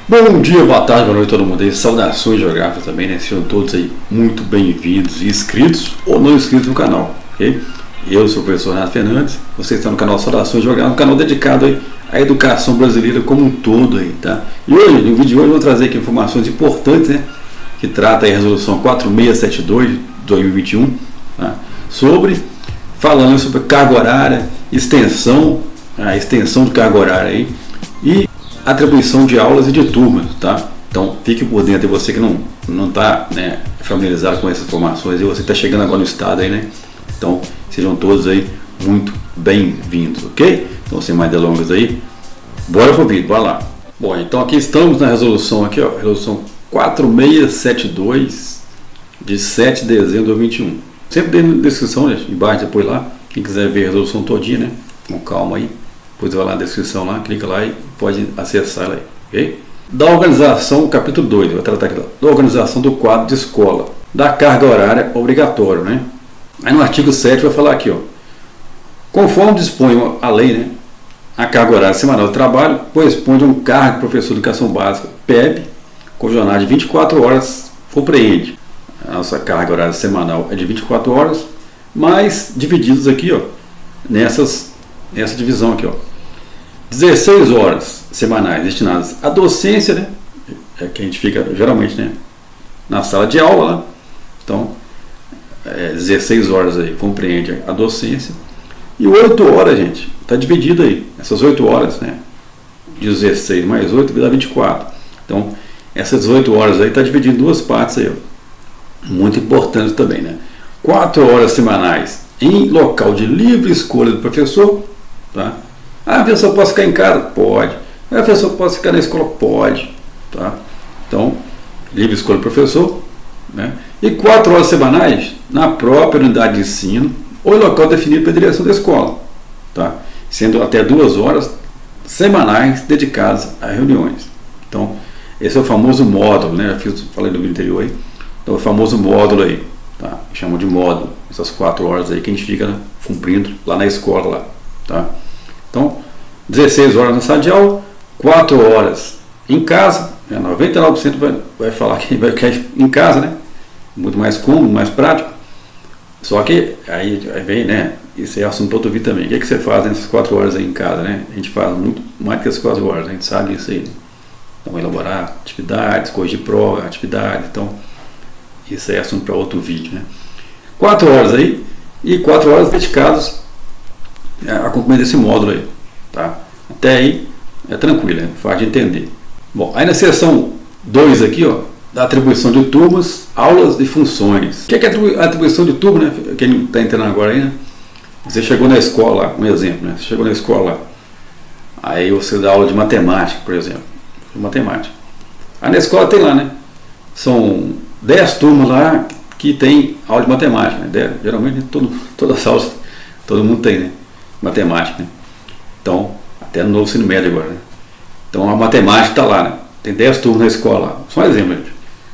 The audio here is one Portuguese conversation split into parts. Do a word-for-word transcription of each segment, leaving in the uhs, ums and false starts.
Bom dia, boa tarde, boa noite a todo mundo aí, saudações geográficas também, né? Sejam todos aí muito bem-vindos e inscritos ou não inscritos no canal, ok? Eu sou o professor Renato Fernandes, você está no canal Saudações Geográficas, um canal dedicado aí à educação brasileira como um todo aí, tá? E hoje, no vídeo de hoje, eu vou trazer aqui informações importantes, né? Que trata aí a resolução quatro mil seiscentos e setenta e dois de dois mil e vinte e um, tá? Sobre, falando sobre carga horária, extensão, a extensão de carga horária aí, e atribuição de aulas e de turmas, tá? Então fique por dentro, você que não não está, né, familiarizado com essas informações, e você está chegando agora no estado aí, né? Então sejam todos aí muito bem-vindos, ok? Então sem mais delongas aí, bora pro vídeo, bora lá. Bom, então aqui estamos na resolução aqui, ó, resolução quatro mil seiscentos e setenta e dois de sete de dezembro de dois mil e vinte e um. Sempre dentro da descrição, né, embaixo depois lá, quem quiser ver a resolução todinha, né? Com calma aí. Depois vai lá na descrição lá, clica lá e pode acessar ela aí, ok? Da organização, capítulo dois, vai tratar aqui da organização do quadro de escola, da carga horária obrigatória, né? Aí no artigo sete vai falar aqui, ó, conforme dispõe a lei, né, a carga horária semanal de trabalho corresponde a um cargo de professor de educação básica, P E B, com jornada de vinte e quatro horas, compreende. A nossa carga horária semanal é de vinte e quatro horas, mas divididos aqui, ó, nessas, nessa divisão aqui, ó, dezesseis horas semanais destinadas à docência, né, é que a gente fica geralmente, né, na sala de aula, né? Então é, dezesseis horas aí compreende a docência, e oito horas, gente, está dividido aí, essas oito horas, né, dezesseis mais oito dá vinte e quatro. Então essas oito horas aí está dividido em duas partes aí, ó, muito importante também, né? quatro horas semanais em local de livre escolha do professor, tá? Ah, a pessoa pode ficar em casa? Pode. A pessoa pode ficar na escola? Pode. Tá? Então, livre escolha do professor, né? E quatro horas semanais na própria unidade de ensino ou em local definido pela direção da escola, tá? Sendo até duas horas semanais dedicadas a reuniões. Então, esse é o famoso módulo, né? Eu fiz, falei no vídeo anterior aí. Então, o famoso módulo aí, tá? Chamam de módulo, essas quatro horas aí que a gente fica, né, cumprindo lá na escola, lá, tá? Então, dezesseis horas na sala de aula, quatro horas em casa, né, noventa e nove por cento vai, vai falar que vai ficar em casa, né? Muito mais cômodo, mais prático. Só que aí, aí vem, né? Isso é assunto para outro vídeo também. O que, é que você faz nessas quatro horas aí em casa, né? A gente faz muito mais que as quatro horas, a gente sabe isso aí, né? Então, elaborar atividades, corrigir prova, atividade. Então, isso é assunto para outro vídeo, né? Quatro horas aí e quatro horas dedicadas a cumprimento desse módulo aí, tá? Até aí é tranquilo, é fácil de entender. Bom, aí na seção dois aqui, ó, da atribuição de turmas, aulas e funções. O que é, que é a atribuição de turma, né? Quem está entrando agora aí, né? Você chegou na escola, um exemplo, né? Você chegou na escola, aí você dá aula de matemática, por exemplo, matemática. Aí na escola tem lá, né? São dez turmas lá que tem aula de matemática, né? dez, geralmente todo, todas as aulas, todo mundo tem, né? Matemática, né? Então, até no novo ensino médio agora, né? Então a matemática está lá, né? Tem dez turmas na escola, só um exemplo, gente.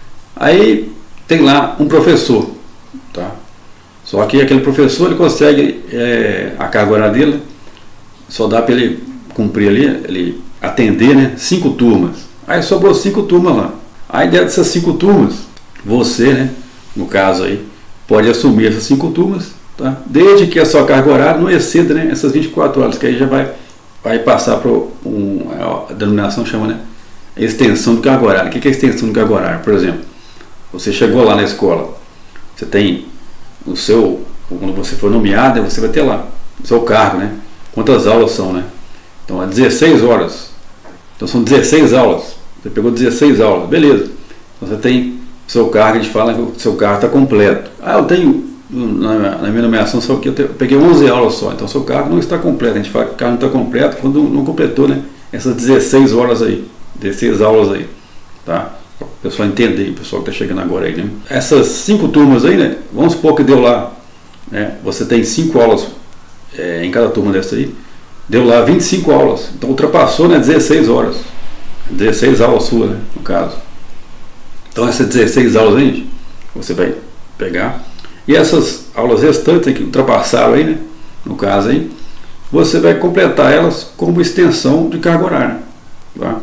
Aí tem lá um professor, tá? Só que aquele professor, ele consegue, é, a carga horária dele só dá para ele cumprir ali, ele atender, né, cinco turmas. Aí sobrou cinco turmas lá. Aí dentro dessas cinco turmas, você, né, no caso aí, pode assumir essas cinco turmas, tá? Desde que a sua carga horária não exceda, né, essas vinte e quatro horas, que aí já vai, vai passar para um, a denominação chama, né, extensão de carga horária. O que é extensão de carga horária? Por exemplo, você chegou lá na escola, você tem o seu, quando você for nomeado, você vai ter lá o seu cargo, né, quantas aulas são, né? Então é dezesseis horas, então são dezesseis aulas, você pegou dezesseis aulas, beleza, então você tem o seu cargo, a gente fala que o seu cargo está completo. Ah, eu tenho Na, na minha nomeação, só que eu, te, eu peguei onze aulas só, então seu cargo não está completo. A gente fala que o cargo não está completo quando não completou, né, essas dezesseis horas aí, dezesseis aulas aí, tá? Para o pessoal entender, o pessoal que está chegando agora aí, né? Essas cinco turmas aí, né, vamos supor que deu lá, né, você tem cinco aulas é, em cada turma dessa aí, deu lá vinte e cinco aulas, então ultrapassou, né, dezesseis horas, dezesseis aulas suas, né, no caso. Então essas dezesseis aulas aí, gente, você vai pegar. E essas aulas restantes que ultrapassaram aí, né, no caso aí, você vai completar elas como extensão de carga horária, tá?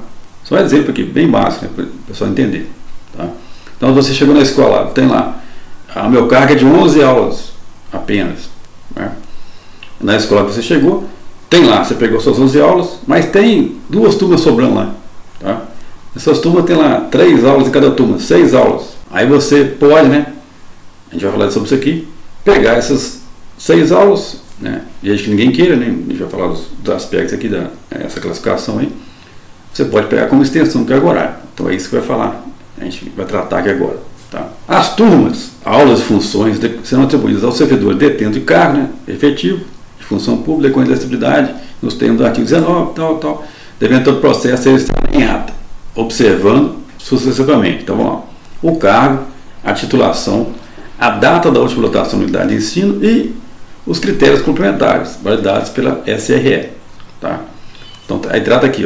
Só um exemplo aqui, bem básico, né, para o pessoal entender. Tá? Então você chegou na escola, tem lá, o meu cargo é de onze aulas apenas. Né? Na escola que você chegou, tem lá, você pegou suas onze aulas, mas tem duas turmas sobrando lá. Tá? Essas turmas tem lá três aulas em cada turma, seis aulas. Aí você pode, né? A gente vai falar sobre isso aqui, pegar essas seis aulas, né? Desde que ninguém queira, né? A gente vai falar dos, dos aspectos aqui dessa classificação aí. Você pode pegar como extensão do carga horária. Então é isso que vai falar. A gente vai tratar aqui agora. Tá? As turmas, aulas e funções serão atribuídas ao servidor detento de cargo, né? Efetivo, de função pública com elegibilidade, nos termos do artigo dezenove, tal, tal, devendo todo o processo ser registrado em ata, observando sucessivamente. Então vamos lá. O cargo, a titulação, a data da última lotação da unidade de ensino e os critérios complementares, validados pela S R E. Tá? Então aí trata aqui,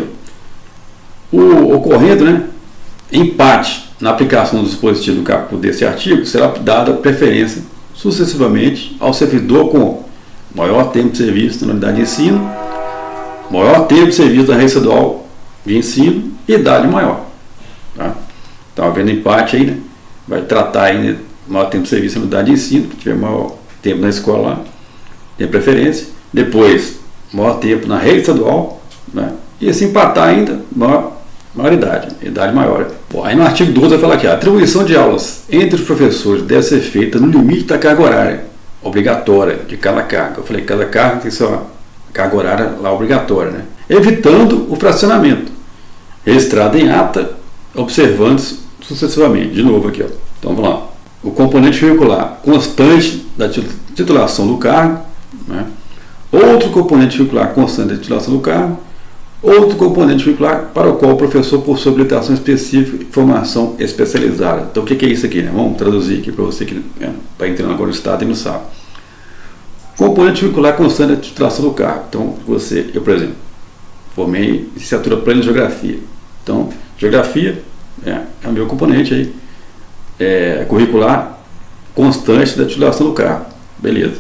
ó. O ocorrendo, né, empate na aplicação do dispositivo do caput desse artigo, será dada preferência sucessivamente ao servidor com maior tempo de serviço na unidade de ensino, maior tempo de serviço da rede estadual de ensino e idade maior. Tá? Então, havendo empate aí, né, vai tratar aí, né, maior tempo de serviço na unidade de ensino, que tiver maior tempo na escola lá, tem preferência. Depois, maior tempo na rede estadual, né, e se empatar ainda, maior, maior idade, idade maior. Bom, aí no artigo doze vai falar aqui, a atribuição de aulas entre os professores deve ser feita no limite da carga horária obrigatória de cada carga. Eu falei que cada carga tem sua carga horária lá obrigatória, né? Evitando o fracionamento, registrado em ata, observando sucessivamente. De novo aqui, ó. Então vamos lá. O componente curricular constante da titulação do cargo, né? Outro componente curricular constante da titulação do cargo, outro componente curricular para o qual o professor possui habilitação específica e formação especializada. Então o que é isso aqui, né? Vamos traduzir aqui para você que está entrando agora no estado e não sabe. Componente curricular constante da titulação do cargo. Então você, eu por exemplo, formei licenciatura plena em geografia. Então geografia é, é o meu componente aí é, curricular constante da titulação do cargo. Beleza.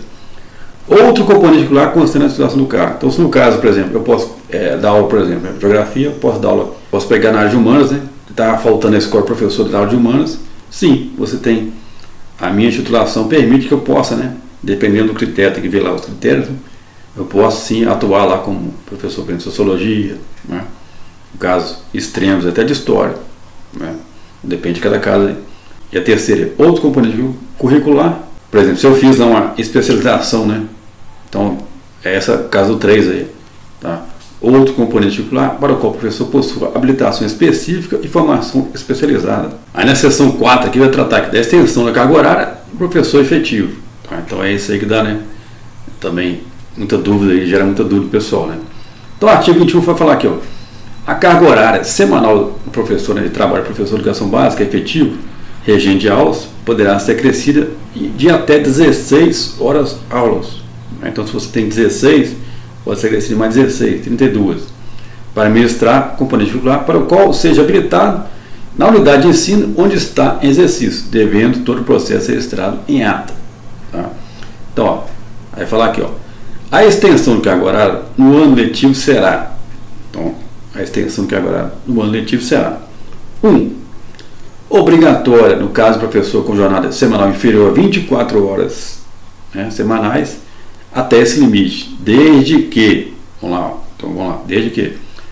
Outro componente curricular constante da titulação do cargo. Então se no caso, por exemplo, eu posso é, dar aula, por exemplo, geografia, eu posso dar aula, posso pegar na área de humanas, né? Está faltando na escola professor da área de humanas. Sim, você tem, a minha titulação permite que eu possa, né? Dependendo do critério, tem que ver lá os critérios, né? Eu posso sim atuar lá como professor de sociologia, né? No caso, extremos até de história, né? Depende de cada caso aí. E a terceira, outro componente curricular, por exemplo, se eu fiz uma especialização, né? Então, é essa caso três aí, tá? Outro componente curricular para o qual o professor possui habilitação específica e formação especializada. Aí na seção quatro aqui vai tratar aqui da extensão da carga horária do professor efetivo. Tá? Então é isso aí que dá, né? Também muita dúvida aí, gera muita dúvida pessoal, né? Então o artigo vinte e um vai falar aqui, ó. A carga horária semanal do professor, né, de trabalho professor de educação básica efetivo, regime de aulas, poderá ser acrescida de até dezesseis horas aulas. Então se você tem dezesseis, pode ser acrescido mais dezesseis, trinta e duas, para ministrar componente curricular para o qual seja habilitado na unidade de ensino onde está em exercício, devendo todo o processo ser registrado em ata. Tá? Então, ó, vai falar aqui, ó, a extensão de carga horária no ano letivo será, então, a extensão de carga horária no ano letivo será um. Obrigatória, no caso do professor com jornada semanal inferior a vinte e quatro horas, né, semanais, até esse limite, desde que, vamos lá, então vamos lá, desde que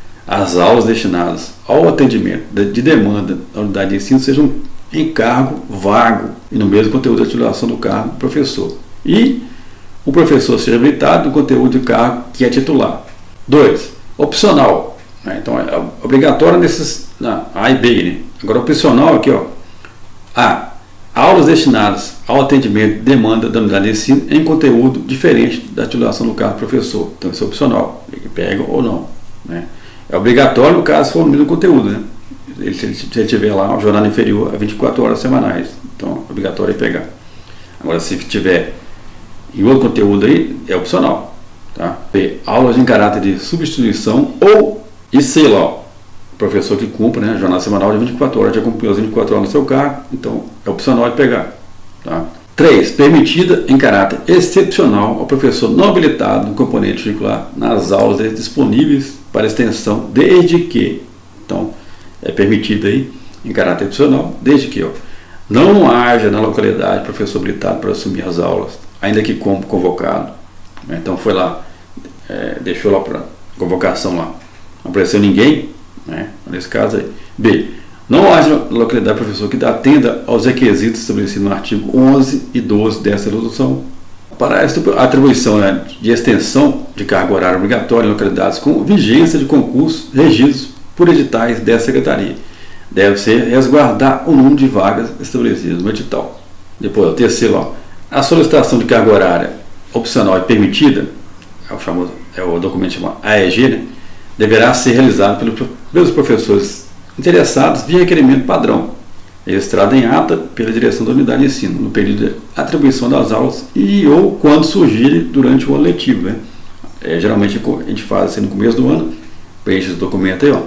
as aulas destinadas ao atendimento de demanda da unidade de ensino sejam em cargo vago e no mesmo conteúdo da titulação do cargo do professor. E o professor seja habilitado no conteúdo de cargo que é titular. dois. Opcional. Né? Então é obrigatório nesses na A e B. Né? Agora opcional aqui, ó. A. Aulas destinadas ao atendimento de demanda da unidade de ensino em conteúdo diferente da titulação do cargo do professor. Então isso é opcional. Ele pega ou não. Né? É obrigatório no caso se for no mesmo conteúdo. Né? Ele, se ele tiver lá uma jornada inferior a vinte e quatro horas semanais. Então é obrigatório pegar. Agora se tiver em outro conteúdo aí, é opcional. Tá? B. Aulas em caráter de substituição ou, e sei lá, ó, professor que cumpra, né, jornada semanal de vinte e quatro horas, já cumpriu as vinte e quatro horas no seu cargo, então é opcional de pegar. Tá? três. Permitida em caráter excepcional ao professor não habilitado no componente curricular nas aulas disponíveis para extensão, desde que, então, é permitida aí em caráter opcional, desde que ó, não haja na localidade professor habilitado para assumir as aulas, ainda que como convocado. Então foi lá, é, deixou lá para convocação lá, não apareceu ninguém, né? Nesse caso aí. B. Não haja na localidade professor que atenda aos requisitos estabelecidos no artigo onze e doze dessa resolução. Para a atribuição, né, de extensão de carga horária obrigatória em localidades com vigência de concursos regidos por editais dessa secretaria, deve-se resguardar o número de vagas estabelecidas no edital. Depois, o terceiro, ó, a solicitação de carga horária opcional e permitida, é o famoso, é o documento chamado A E G, né, deverá ser realizado pelo, pelos professores interessados via requerimento padrão, registrado em ata pela direção da unidade de ensino, no período de atribuição das aulas e ou quando surgir durante o ano letivo. Né? É, geralmente a gente faz assim no começo do ano, preenche esse documento aí, ó,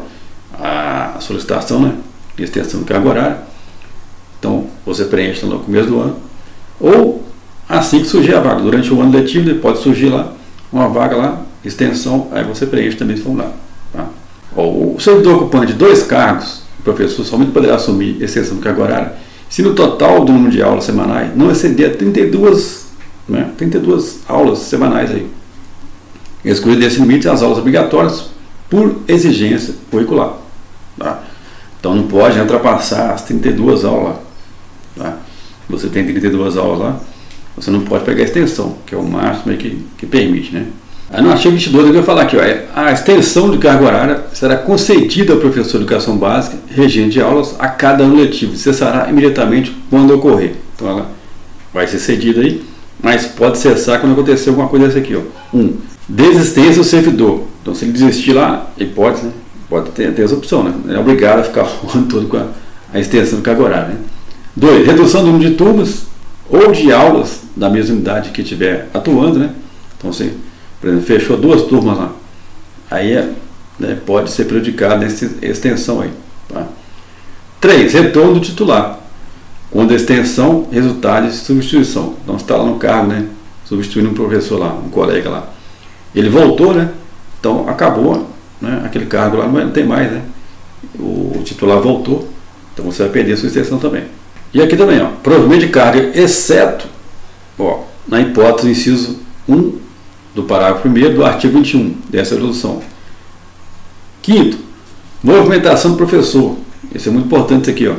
a solicitação, né, de extensão de carga horária. Então você preenche no começo do ano, ou assim que surgir a vaga, durante o ano letivo, pode surgir lá uma vaga lá, extensão, aí você preenche também esse formulário. Tá? O servidor ocupante de dois cargos, o professor somente poderá assumir extensão de carga horária se no total do número de aulas semanais não exceder trinta e duas, né, trinta e duas aulas semanais aí. Excluído desse limite as aulas obrigatórias por exigência curricular. Tá? Então não pode ultrapassar as trinta e duas aulas. Tá? Você tem trinta e duas aulas lá, você não pode pegar a extensão, que é o máximo aí que, que permite, né? Aí no artigo vinte e dois eu vou falar aqui, ó, a extensão de carga horária será concedida ao professor de educação básica, regente de aulas, a cada ano letivo, cessará imediatamente quando ocorrer. Então ela vai ser cedida aí, mas pode cessar quando acontecer alguma coisa dessa aqui, ó. Um, desistência do servidor. Então se ele desistir lá, ele pode, né? Pode ter, ter essa opção, né? Não é obrigado a ficar o ano todo com a, a extensão de carga horária, né? Dois, redução do número de turmas ou de aulas da mesma unidade que estiver atuando, né? Então se, por exemplo, fechou duas turmas lá, aí é, né, pode ser prejudicado nessa extensão aí. Tá? Três, retorno do titular, quando a extensão resultar de substituição. Então você está lá no cargo, né, substituindo um professor lá, um colega lá. Ele voltou, né? Então acabou, né, aquele cargo lá, não tem mais, né? O titular voltou, então você vai perder a sua extensão também. E aqui também, ó, provimento de carga, exceto, ó, na hipótese do inciso um do parágrafo primeiro do artigo vinte e um dessa resolução. Quinto, movimentação do professor. Isso é muito importante isso aqui, ó.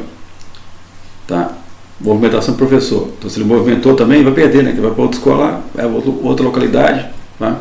Tá? Movimentação do professor. Então se ele movimentou também, vai perder, né? Que vai para outra escola, vai para outra localidade. Tá?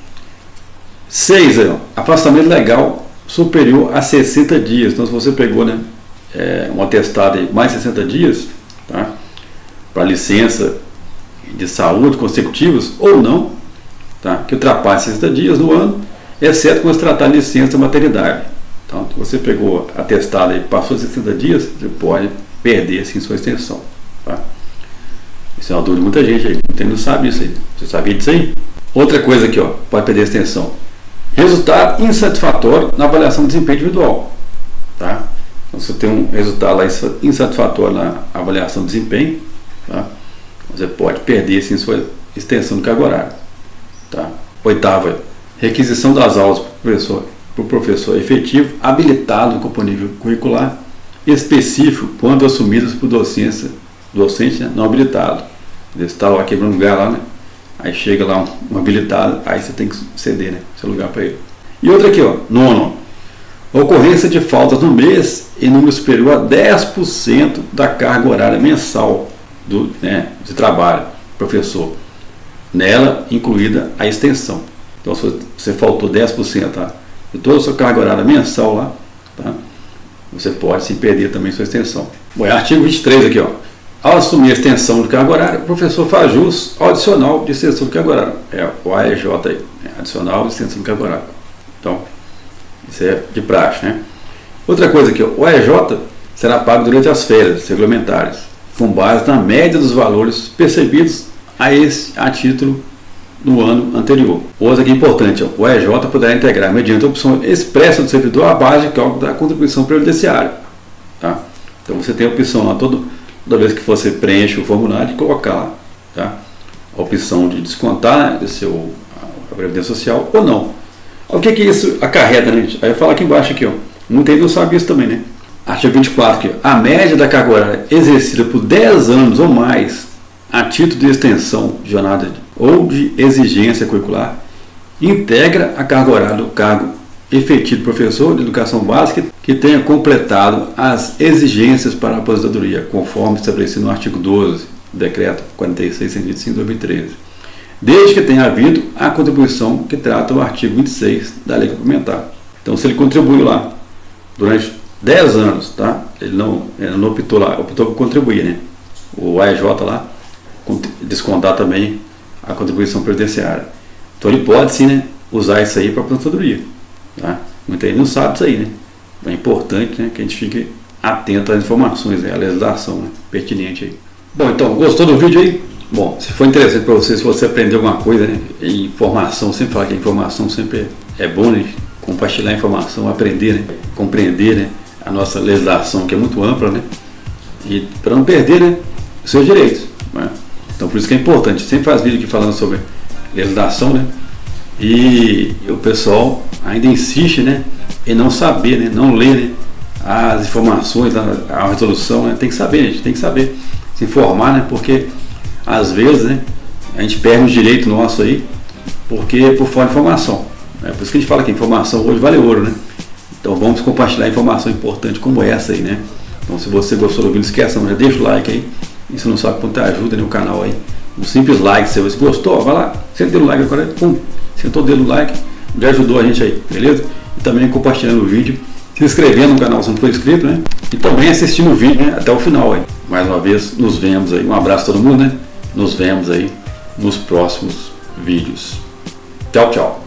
Seis, ó, afastamento legal superior a sessenta dias. Então se você pegou, né, é, um atestado de mais de sessenta dias, tá? Para licença de saúde consecutivos ou não, tá? Que ultrapasse sessenta dias no ano, exceto quando se tratar de licença de maternidade. Então, se você pegou atestado e passou sessenta dias, você pode perder assim sua extensão. Tá? Isso é uma dúvida de muita gente aí. Muita gente não sabe isso aí. Você sabia disso aí? Outra coisa aqui, ó, pode perder a extensão. Resultado insatisfatório na avaliação de desempenho individual. Tá? Então, se você tem um resultado lá insatisfatório na avaliação de desempenho, tá? Você pode perder assim sua extensão de carga horária. Tá? Oitava, requisição das aulas para o professor, para o professor efetivo habilitado com nível curricular específico quando assumidas por docência, docente, né, não habilitado. Ele está lá quebrando lugar lá, né? Aí chega lá um, um habilitado, aí você tem que ceder, né, seu lugar para ele. E outra aqui, ó, nono, ocorrência de faltas no mês em número superior a dez por cento da carga horária mensal do, né, de trabalho, professor. Nela incluída a extensão. Então se você faltou dez por cento, tá, de toda a sua carga horária mensal lá, tá, você pode se perder também sua extensão. Bom, é artigo vinte e três aqui, ó. Ao assumir a extensão de carga horária, o professor faz jus ao adicional de extensão de carga horária. É o A E J aí, é adicional de extensão de carga horária. Então, isso é de praxe, né? Outra coisa aqui, ó, o A E J será pago durante as férias regulamentares, com base na média dos valores percebidos a esse a título no ano anterior. Outra aqui importante, ó, o A E J poderá integrar, mediante a opção expressa do servidor, a base de cálculo da contribuição previdenciária. Tá? Então você tem a opção lá, todo, toda vez que você preenche o formulário, de colocar lá, tá, a opção de descontar, né, do seu, a Previdência Social ou não. O que que isso acarreta, né, gente? Aí eu falo aqui embaixo, aqui, ó, muita gente não sabe isso também, né? Artigo vinte e quatro aqui, a média da carga horária exercida por dez anos ou mais a título de extensão de jornada ou de exigência curricular integra a carga horária do cargo efetivo de professor de educação básica que tenha completado as exigências para a aposentadoria, conforme estabelecido no artigo doze do decreto quarenta e seis, cento e vinte e cinco de dois mil e treze, desde que tenha havido a contribuição que trata o artigo vinte e seis da lei complementar. Então, se ele contribuiu lá durante dez anos, tá? Ele não, ele não optou lá, optou por contribuir, né? O A E J lá, descontar também a contribuição previdenciária. Então ele pode sim, né, usar isso aí para a aposentadoria, tá? Muita gente não sabe isso aí, né? É importante, né, que a gente fique atento às informações, né, à legislação, né, pertinente aí. Bom, então, gostou do vídeo aí? Bom, se for interessante para você, se você aprender alguma coisa, né, informação, sempre falo que a informação sempre é bom, né, compartilhar a informação, aprender, né, compreender, né, a nossa legislação, que é muito ampla, né, e para não perder, né, os seus direitos, né? Então, por isso que é importante, sempre faz vídeo aqui falando sobre legislação, né, e o pessoal ainda insiste, né, em não saber, né, não ler, né, as informações, a, a resolução, né, tem que saber, gente, tem que saber se informar, né, porque às vezes, né, a gente perde um direito nosso aí, porque por falta de informação, né? Por isso que a gente fala que a informação hoje vale ouro, né? Então vamos compartilhar informação importante como essa aí, né? Então, se você gostou do vídeo, não esqueça, já deixa o like aí, e se não sabe quanto ajuda no canal aí, um simples like, se você gostou, vai lá, senta o like agora, pum, sentou o dedo no like, já ajudou a gente aí, beleza? E também compartilhando o vídeo, se inscrevendo no canal se não for inscrito, né? E também assistindo o vídeo, né, até o final aí. Mais uma vez, nos vemos aí, um abraço a todo mundo, né? Nos vemos aí nos próximos vídeos. Tchau, tchau.